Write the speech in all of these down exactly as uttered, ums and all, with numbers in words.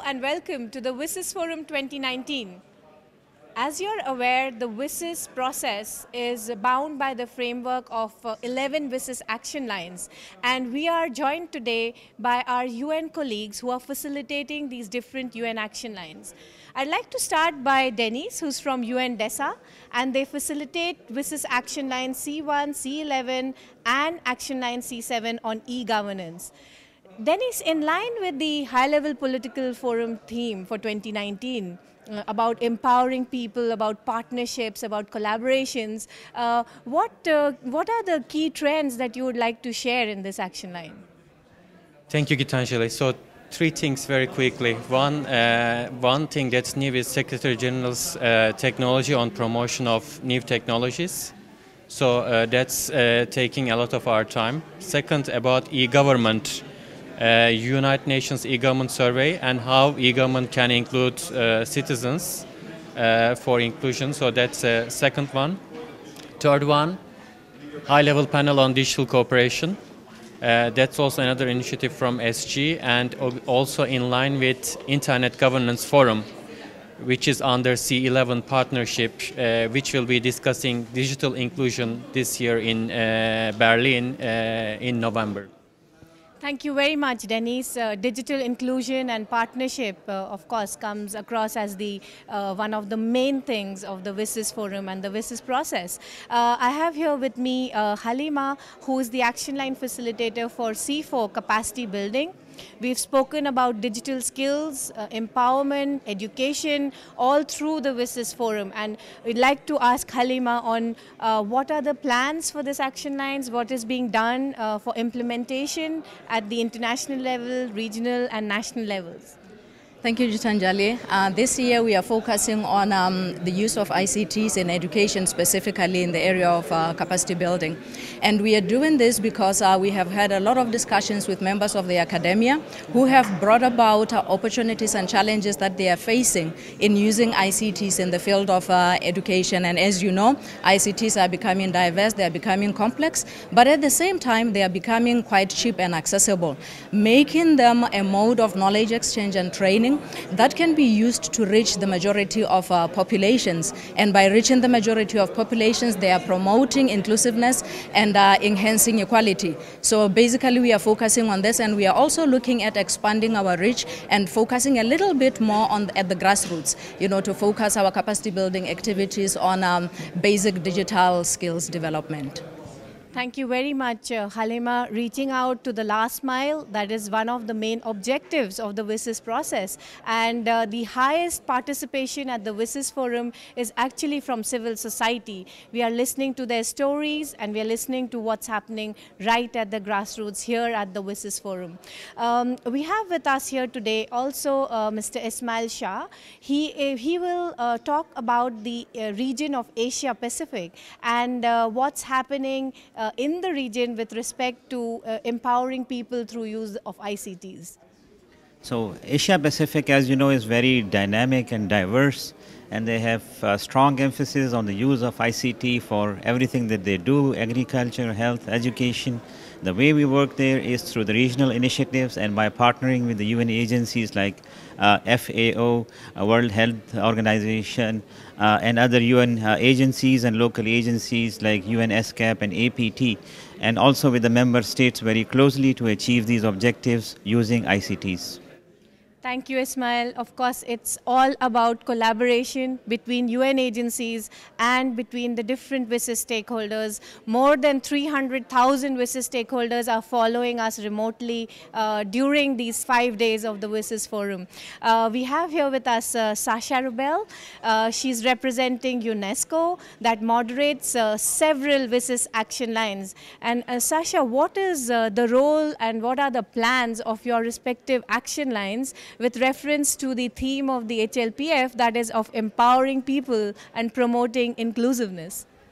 and welcome to the WSIS Forum twenty nineteen. As you're aware, the WSIS process is bound by the framework of uh, eleven WSIS action lines, and we are joined today by our U N colleagues who are facilitating these different U N action lines. I'd like to start by Denise, who's from U N DESA, and they facilitate WSIS action line C one, C eleven, and action line C seven on e-governance. Dennis, in line with the high-level political forum theme for twenty nineteen, uh, about empowering people, about partnerships, about collaborations, uh, what, uh, what are the key trends that you would like to share in this action line? Thank you, Gitanjali. So, three things very quickly. One, uh, one thing that's new is Secretary General's uh, technology on promotion of new technologies. So, uh, that's uh, taking a lot of our time. Second, about e-government. Uh, United Nations e-government survey and how e-government can include uh, citizens uh, for inclusion. So that's the uh, second one. Third one, high-level panel on digital cooperation. Uh, that's also another initiative from S G and also in line with Internet Governance Forum, which is under C eleven partnership, uh, which will be discussing digital inclusion this year in uh, Berlin uh, in November. Thank you very much, Denise. Uh, digital inclusion and partnership, uh, of course, comes across as the uh, one of the main things of the WSIS Forum and the WSIS process. Uh, I have here with me uh, Halima, who is the action line facilitator for C four capacity building. We've spoken about digital skills, uh, empowerment, education, all through the WSIS Forum. And we'd like to ask Halima on uh, what are the plans for this action lines, what is being done uh, for implementation at the international level, regional and national levels. Thank you, Gitanjali. Uh, this year we are focusing on um, the use of I C Ts in education, specifically in the area of uh, capacity building. And we are doing this because uh, we have had a lot of discussions with members of the academia who have brought about uh, opportunities and challenges that they are facing in using I C Ts in the field of uh, education. And as you know, I C Ts are becoming diverse, they are becoming complex, but at the same time they are becoming quite cheap and accessible, making them a mode of knowledge exchange and training that can be used to reach the majority of uh, populations. And by reaching the majority of populations, they are promoting inclusiveness and uh, enhancing equality. So basically we are focusing on this, and we are also looking at expanding our reach and focusing a little bit more on at the grassroots, you know, to focus our capacity building activities on um, basic digital skills development. Thank you very much, uh, Halima. Reaching out to the last mile, that is one of the main objectives of the WSIS process. And uh, the highest participation at the WSIS Forum is actually from civil society. We are listening to their stories and we are listening to what's happening right at the grassroots here at the WSIS Forum. Um, we have with us here today also uh, Mister Ismail Shah. He, uh, he will uh, talk about the uh, region of Asia Pacific and uh, what's happening uh, in the region with respect to uh, empowering people through use of I C Ts. So Asia Pacific, as you know, is very dynamic and diverse, and they have uh, strong emphasis on the use of I C T for everything that they do: agriculture, health, education. The way we work there is through the regional initiatives and by partnering with the U N agencies like uh, F A O, uh, World Health Organization, uh, and other U N uh, agencies and local agencies like U N S C A P and A P T, and also with the member states very closely to achieve these objectives using I C Ts. Thank you, Ismail. Of course, it's all about collaboration between U N agencies and between the different WSIS stakeholders. More than three hundred thousand WSIS stakeholders are following us remotely uh, during these five days of the WSIS Forum. Uh, we have here with us uh, Sasha Rubel. Uh, she's representing UNESCO that moderates uh, several WSIS action lines. And uh, Sasha, what is uh, the role and what are the plans of your respective action lines with reference to the theme of the H L P F, that is of empowering people and promoting inclusiveness?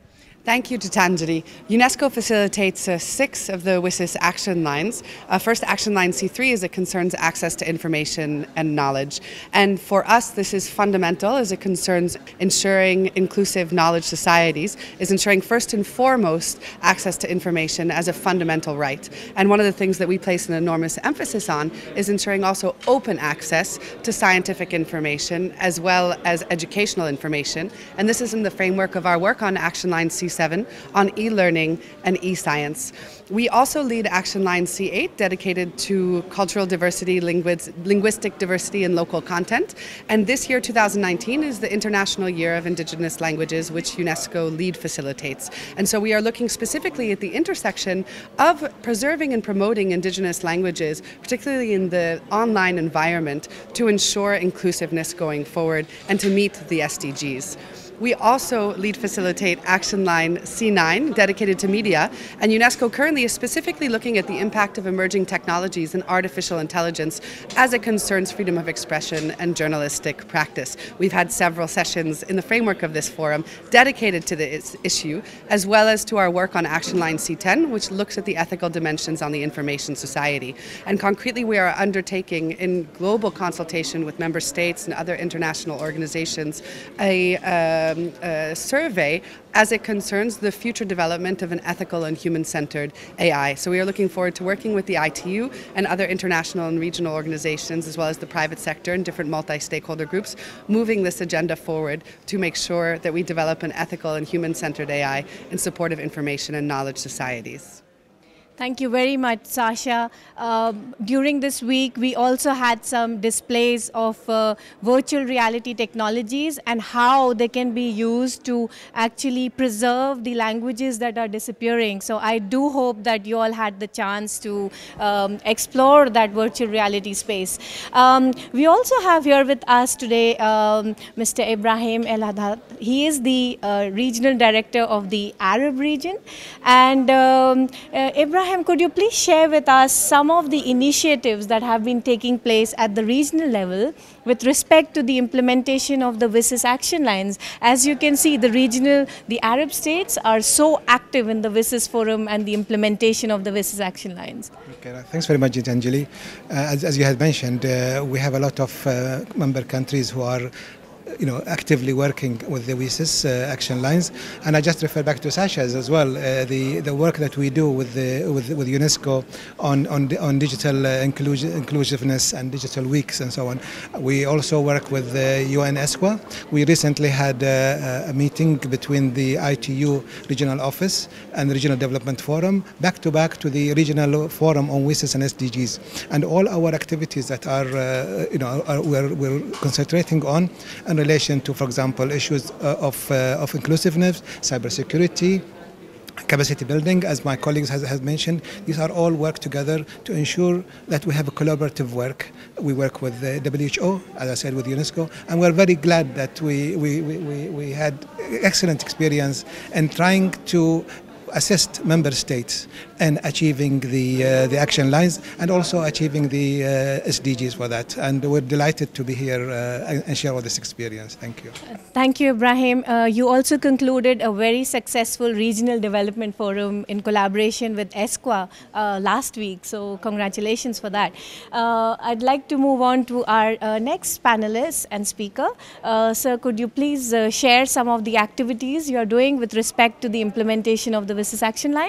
Thank you, Gitanjali. UNESCO facilitates uh, six of the WSIS action lines. Uh, first, action line C three is it concerns access to information and knowledge. And for us, this is fundamental as it concerns ensuring inclusive knowledge societies, is ensuring first and foremost access to information as a fundamental right. And one of the things that we place an enormous emphasis on is ensuring also open access to scientific information as well as educational information. And this is in the framework of our work on action line C seven on e-learning and e-science. We also lead action line C eight dedicated to cultural diversity, linguis linguistic diversity and local content. And this year, two thousand nineteen, is the International Year of Indigenous Languages, which UNESCO lead facilitates. And so we are looking specifically at the intersection of preserving and promoting indigenous languages, particularly in the online environment, to ensure inclusiveness going forward and to meet the S D Gs. We also lead facilitate action line C nine, dedicated to media, and UNESCO currently is specifically looking at the impact of emerging technologies and artificial intelligence as it concerns freedom of expression and journalistic practice. We've had several sessions in the framework of this forum dedicated to this issue, as well as to our work on action line C ten, which looks at the ethical dimensions on the information society. And concretely, we are undertaking, in global consultation with member states and other international organizations, a uh, Um, uh, survey as it concerns the future development of an ethical and human-centered A I. So we are looking forward to working with the I T U and other international and regional organizations, as well as the private sector and different multi-stakeholder groups, moving this agenda forward to make sure that we develop an ethical and human-centered A I in support of information and knowledge societies. Thank you very much, Sasha. Uh, during this week, we also had some displays of uh, virtual reality technologies and how they can be used to actually preserve the languages that are disappearing. So I do hope that you all had the chance to um, explore that virtual reality space. Um, we also have here with us today um, Mister Ibrahim El Haddad. He is the uh, regional director of the Arab region. And um, uh, Ibrahim, could you please share with us some of the initiatives that have been taking place at the regional level with respect to the implementation of the WSIS action lines? As you can see, the regional, the Arab states are so active in the WSIS forum and the implementation of the WSIS action lines. Okay, thanks very much, Gitanjali. Uh, as, as you had mentioned, uh, we have a lot of uh, member countries who are you know, actively working with the WSIS uh, action lines, and I just refer back to Sasha's as well. Uh, the the work that we do with the with with UNESCO on on on digital uh, inclusion, inclusiveness and digital weeks and so on. We also work with the U N ESQA. We recently had uh, a meeting between the I T U regional office and the Regional Development Forum, back to back to the regional forum on WSIS and S D Gs, and all our activities that are uh, you know are, we're, we're concentrating on in relation to, for example, issues uh, of, uh, of inclusiveness, cybersecurity, capacity building, as my colleagues has, has mentioned. These are all work together to ensure that we have a collaborative work. We work with the W H O, as I said, with UNESCO, and we're very glad that we, we, we, we had excellent experience in trying to assist member states in achieving the uh, the action lines and also achieving the uh, S D Gs for that. And we're delighted to be here uh, and share all this experience. Thank you. Uh, thank you, Ibrahim. Uh, you also concluded a very successful regional development forum in collaboration with ESQA uh, last week. So congratulations for that. Uh, I'd like to move on to our uh, next panelist and speaker. Uh, sir, could you please uh, share some of the activities you are doing with respect to the implementation of the WSIS action line?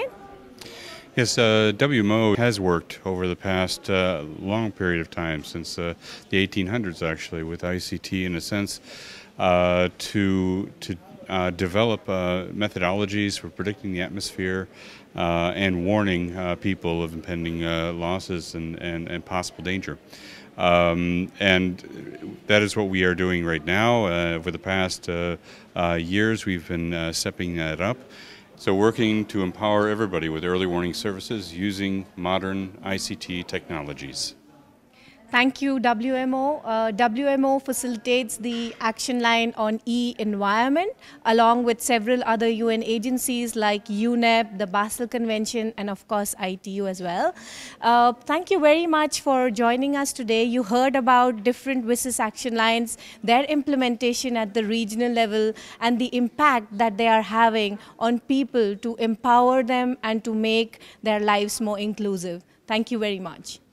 Yes, uh, W M O has worked over the past uh, long period of time, since uh, the eighteen hundreds actually, with I C T in a sense, uh, to, to uh, develop uh, methodologies for predicting the atmosphere uh, and warning uh, people of impending uh, losses and, and, and possible danger. Um, and that is what we are doing right now. Uh, over the past uh, uh, years, we've been uh, stepping that up. So working to empower everybody with early warning services using modern I C T technologies. Thank you, W M O. Uh, W M O facilitates the action line on e-environment, along with several other U N agencies like U N E P, the Basel Convention, and of course I T U as well. Uh, thank you very much for joining us today. You heard about different W I S S action lines, their implementation at the regional level, and the impact that they are having on people to empower them and to make their lives more inclusive. Thank you very much.